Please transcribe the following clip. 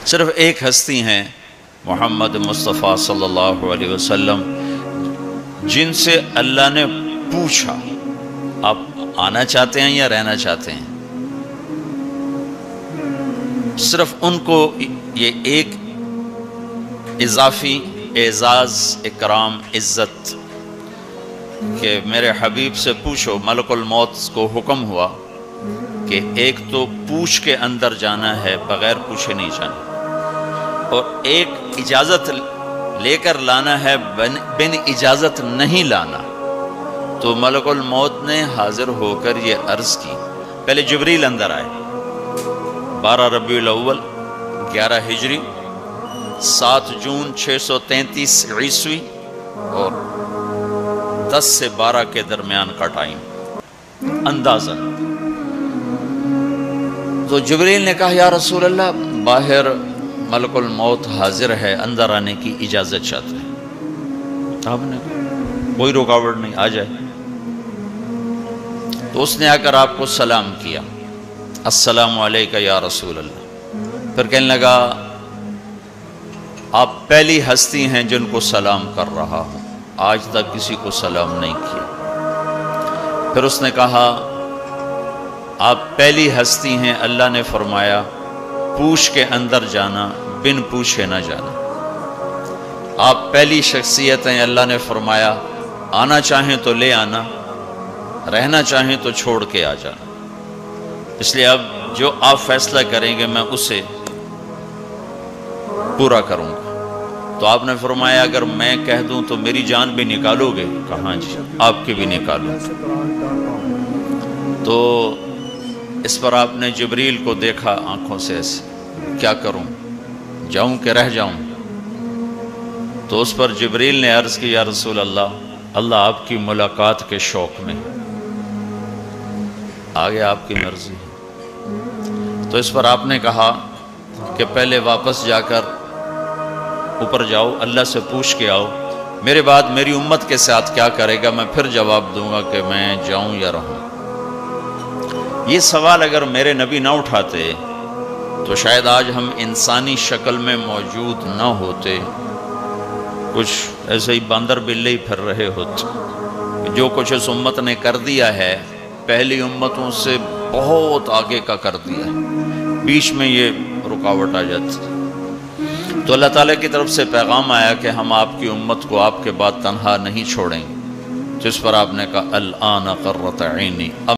صرف ایک ہستی ہیں محمد مصطفیٰ صلی اللہ علیہ وسلم جن سے اللہ نے پوچھا آپ آنا چاہتے ہیں یا رہنا چاہتے ہیں. صرف ان کو یہ ایک اضافی اعزاز اکرام عزت کہ میرے حبیب سے پوچھو. ملک الموت کو حکم ہوا کہ ایک تو پوچھ کے اندر جانا ہے، بغیر پوچھے نہیں جانا، اور ایک اجازت لے کر لانا ہے، بن اجازت نہیں لانا. تو ملک الموت نے حاضر ہو کر یہ عرض کی. پہلے جبریل اندر آئے. 12 ربیع الاول 11 ہجری 7 جون 633 عیسوی اور 10 سے 12 کے درمیان کا ٹائم اندازن. تو جبریل نے کہا یا رسول اللہ باہر ملک الموت حاضر ہے، اندر آنے کی اجازت چاہتا ہے. آپ نے کہا کوئی رکاوٹ نہیں، آ جائے. تو اس نے آ کر آپ کو سلام کیا، السلام علیکہ یا رسول اللہ. پھر کہنے لگا آپ پہلی ہستی ہیں جن کو سلام کر رہا ہوں، آج تک کسی کو سلام نہیں کیا. پھر اس نے کہا آپ پہلی ہستی ہیں، اللہ نے فرمایا پوچھ کے اندر جانا، بن پوچھے نہ جانا. آپ پہلی شخصیت ہیں، اللہ نے فرمایا آنا چاہیں تو لے آنا، رہنا چاہیں تو چھوڑ کے آ جانا. اس لیے اب جو آپ فیصلہ کریں گے میں اسے پورا کروں گا. تو آپ نے فرمایا اگر میں کہہ دوں تو میری جان بھی نکالو گے؟ کہاں جی آپ کی بھی نکالوں. تو اس پر آپ نے جبریل کو دیکھا آنکھوں سے ایسے، کیا کروں، جاؤں کہ رہ جاؤں؟ تو اس پر جبریل نے عرض کی یا رسول اللہ، اللہ آپ کی ملاقات کے شوق میں، آگے آپ کی مرضی. تو اس پر آپ نے کہا کہ پہلے واپس جا کر اوپر جاؤ، اللہ سے پوچھ کے آؤ، میرے بعد میری امت کے ساتھ کیا کرے گا، میں پھر جواب دوں گا کہ میں جاؤں یا رہوں. یہ سوال اگر میرے نبی نہ اٹھاتے تو شاید آج ہم انسانی شکل میں موجود نہ ہوتے، کچھ ایسے ہی باندر بلے ہی پھر رہے ہوتے. جو کچھ اس امت نے کر دیا ہے پہلی امتوں سے بہت آگے کا کر دیا ہے، بیچ میں یہ رکاوٹ آ جاتی. تو اللہ تعالیٰ کی طرف سے پیغام آیا کہ ہم آپ کی امت کو آپ کے بعد تنہا نہیں چھوڑیں گے. جس پر آپ نے کہا الآن قرۃ عینی،